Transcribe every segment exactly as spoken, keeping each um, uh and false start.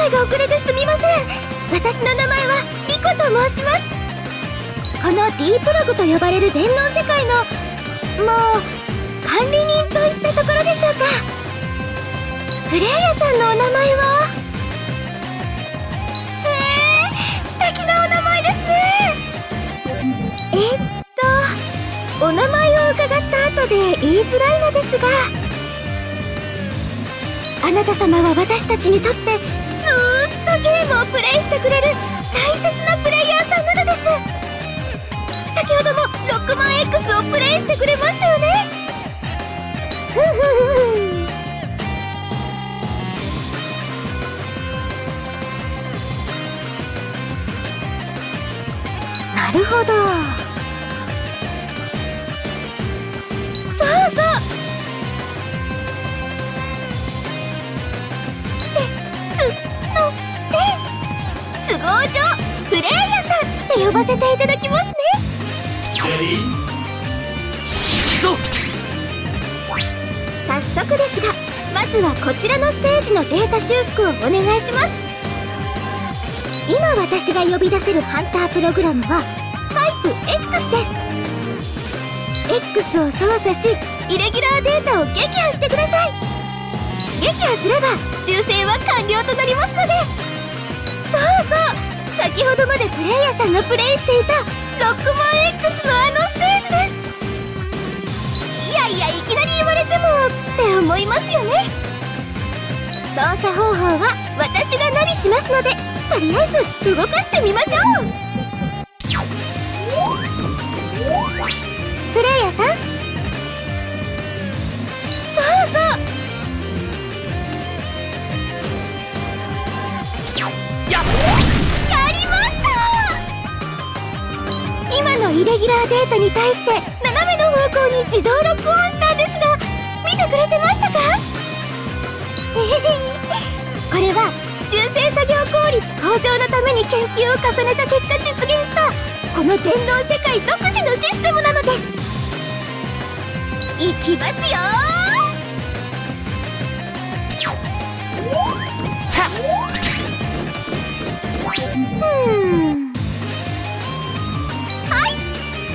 いが遅れてすみません。私の名前はリコと申します。この D プログと呼ばれる電脳世界のもう管理人といったところでしょうか。フレイヤさんのお名前は？へえ、素敵なお名前ですね。えっとお名前を伺った後で言いづらいのですが、あなた様は私たちにとってずーっとゲームをプレイしてくれる大切なプレイヤーさんなのです。先ほどもロックマン X をプレイしてくれましたよね。ふんふんふん。なるほど。そうそう。都合上プレイヤさんって呼ばせていただきますね。早速ですが、まずはこちらのステージのデータ修復をお願いします。今私が呼び出せるハンタープログラムはタイプ X です。 X を操作しイレギュラーデータを撃破してください。撃破すれば修正は完了となりますので。そうそう、先ほどまでプレイヤーさんがプレイしていたロックマン X のあのステージです。いやいや、いきなり言われてもって思いますよね。操作方法は私がナビしますので、とりあえず動かしてみましょう。プレイヤーさん、そうそう、やりました。今のイレギュラーデータに対して斜めの方向に自動ロックオンしたんですが、見てくれてましたか？これは修正作業効率向上のために研究を重ねた結果実現したこの電脳世界独自のシステムなのです。いきますよー。うん、はい。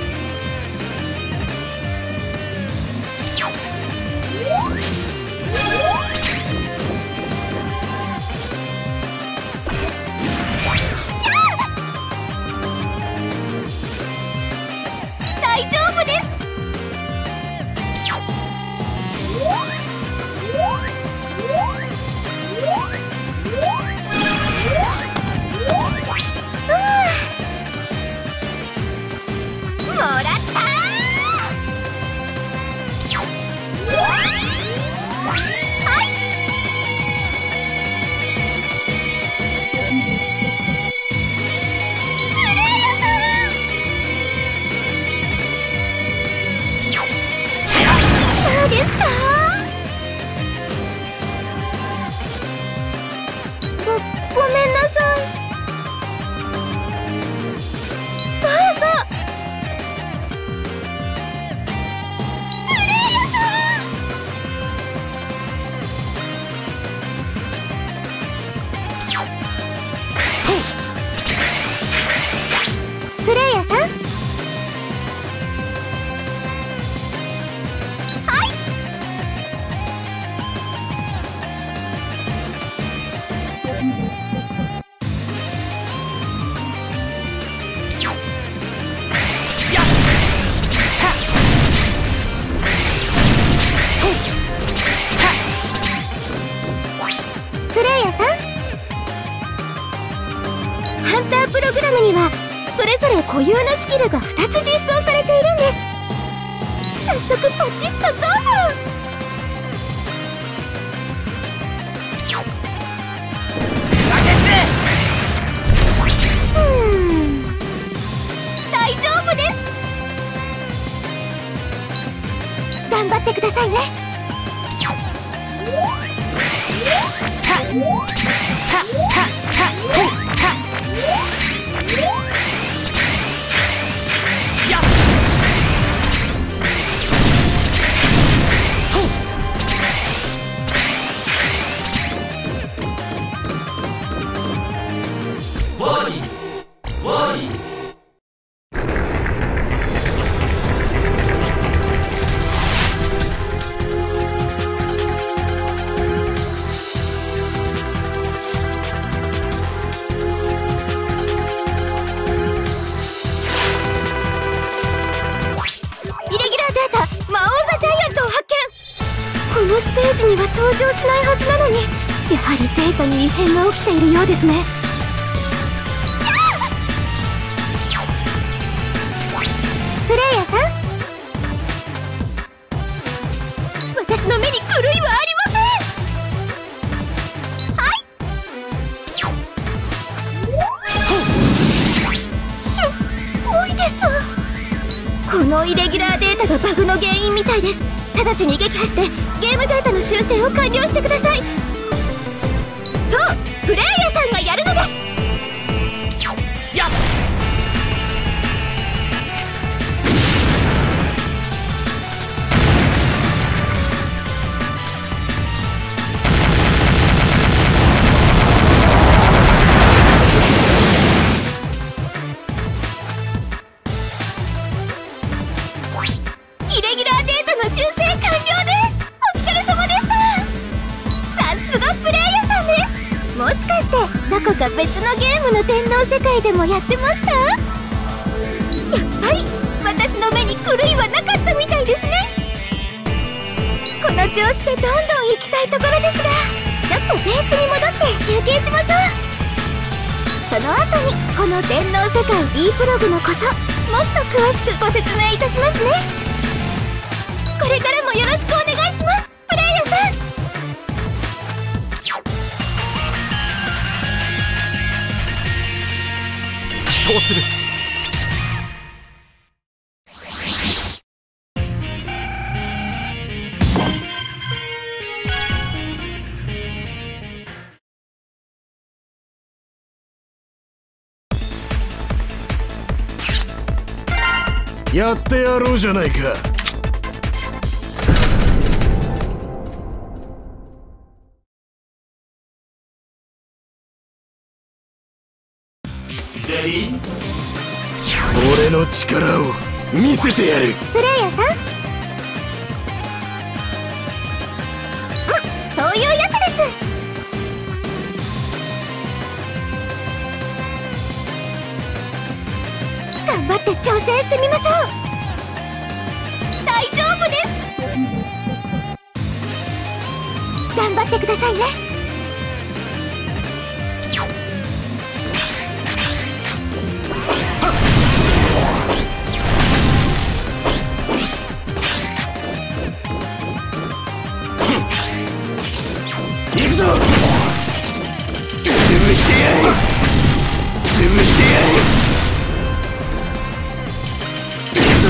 大丈夫です。それぞれ固有のスキルがふたつ実装されているんです。早速ポチッとどうぞ。うーん、大丈夫です。頑張ってくださいね。たたたたたワーニングワーニング。 このステージには登場しないはずなのに、やはりデータに異変が起きているようですね。プレイヤーさん、私の目に狂いはありません。はい、すごいです。このイレギュラーデータがバグの原因みたいです。直ちに撃破してゲームデータの修正を完了してください。そう、プレイヤーさんがやるのです。やっイレギュラーデータの修正完了です。お疲れ様でした。さすがプレイヤーさんです。もしかしてどこか別のゲームの天皇世界でもやってました？やっぱり私の目に狂いはなかったみたいですね。この調子でどんどん行きたいところですが、ちょっとベースに戻って休憩しましょう。その後にこの天皇世界 B プログのこともっと詳しくご説明いたしますね。これからもよろしくお願いします、プレイヤーさん。 祈祷する。 やってやろうじゃないか。俺の力を見せてやる。 プレイヤーさん、あ、そういうやつです。頑張って挑戦してみましょう。大丈夫です。頑張ってくださいね。 行くぞ。潰してやる。潰してやる。行くぞ。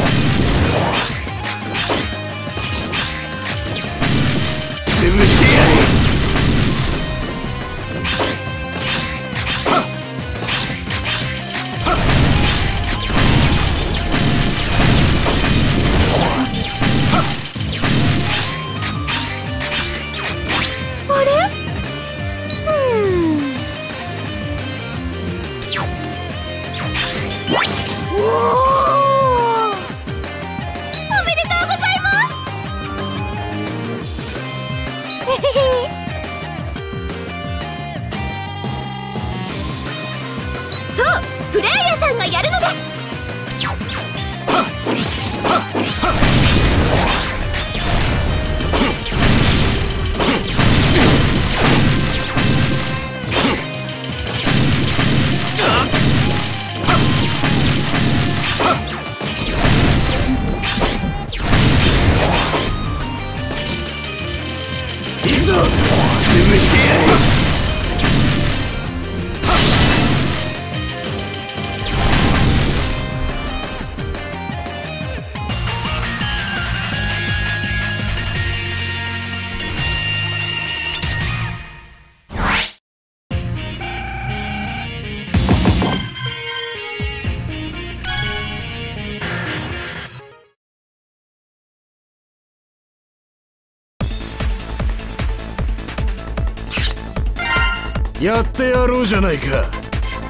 潰してやる。はっはっ。 あれ？うーん。おお！おめでとうございます。へへへ。そう、プレイヤーさんがやるのです。 行くぞ。潰してやる。やってやろうじゃないか。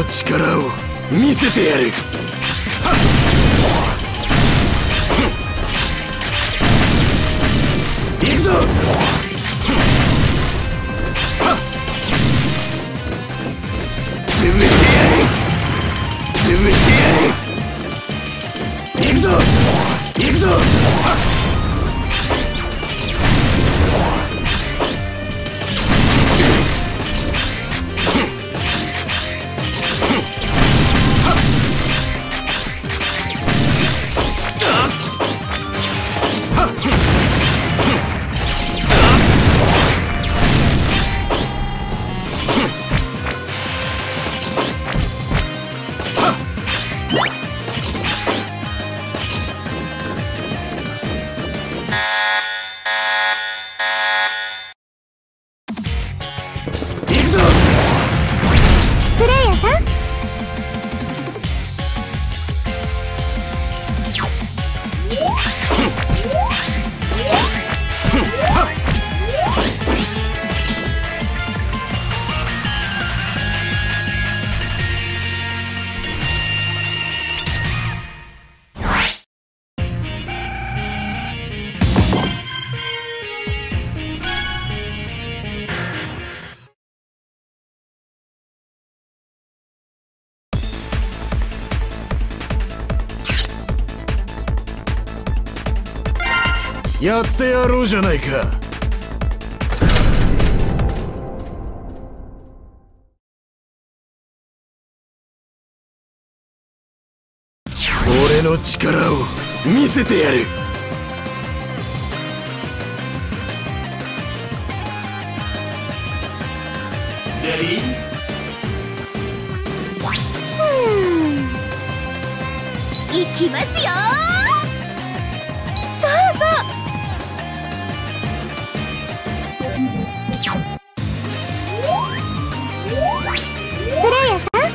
力を見せてやる。行くぞ。潰してやる。潰してやる。行くぞ。行くぞ。やってやろうじゃないか。俺の力を見せてやる。 いきますよ。そうそう。プレイヤーさん、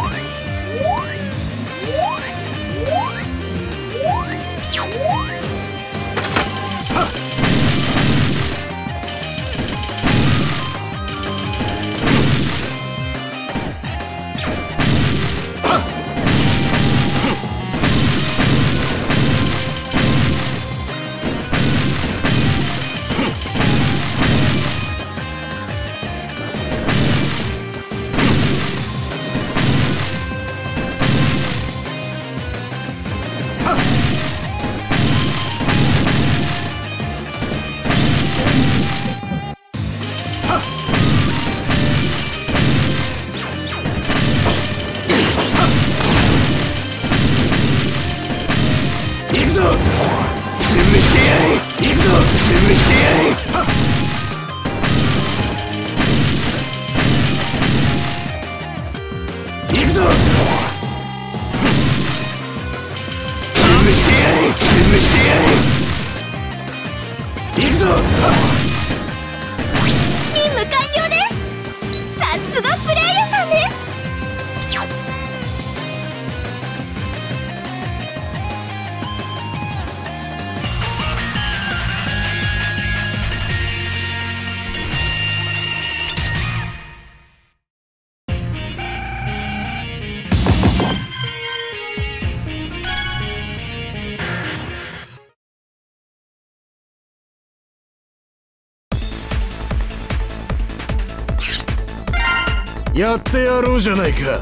やってやろうじゃないか。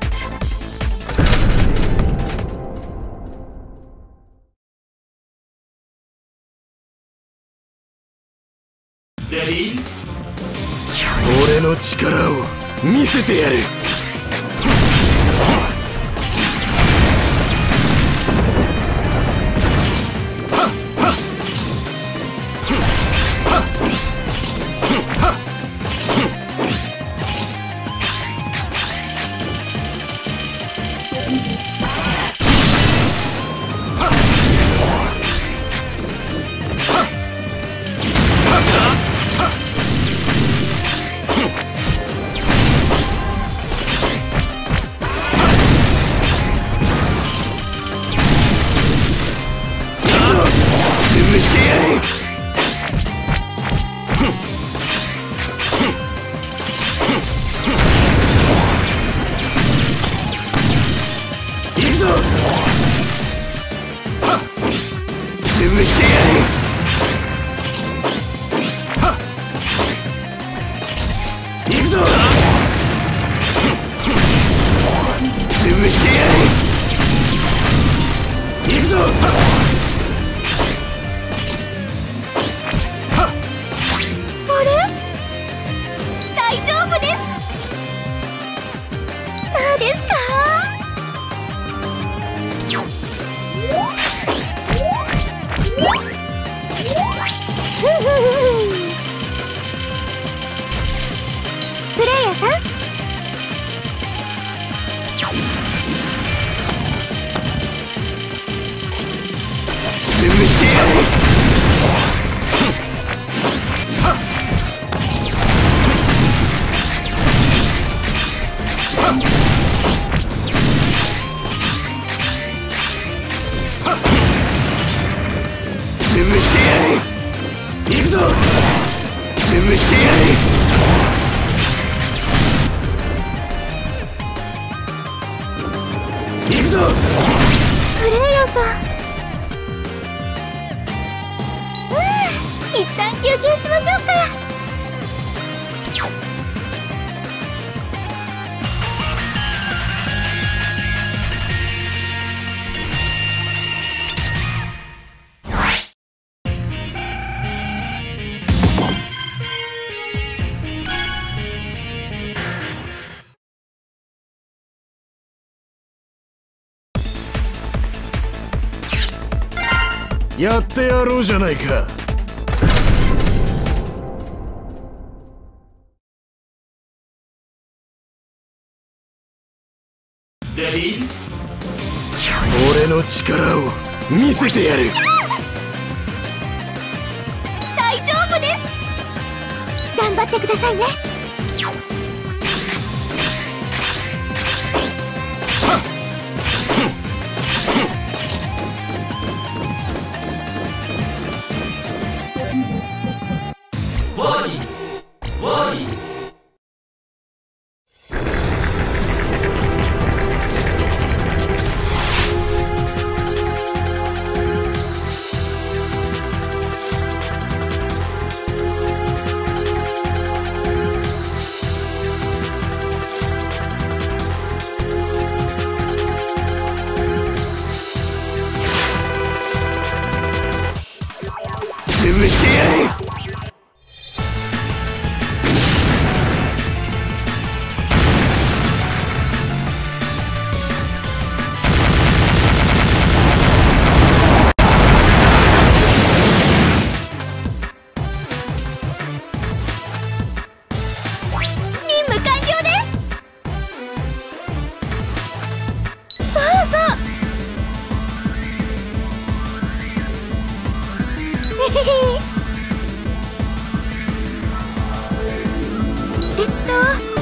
俺の力を見せてやる。 行くぞ。はっ潰してやる。はっ行くぞ。潰してやる。行くぞ。はっはっあれ、大丈夫です。どうですか？ふふふプレイヤーさん、 潰してやる。はっはっはっ潰してやる。行くぞ。潰してやる。行くぞ。 プレイヤーさん、うん、一旦休憩しましょうか。 やってやろうじゃないか。 レディー俺の力を見せてやる。 大丈夫です。頑張ってくださいね。 ワニワニ潰してやる。 任務完了です。そうそう。えへへ。えっと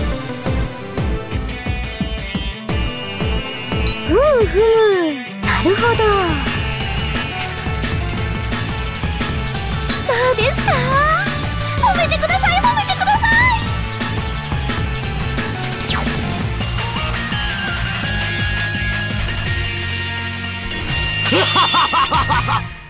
ふむふむ、なるほど。どうですか？褒めてください、褒めてください。 ハハハハハハ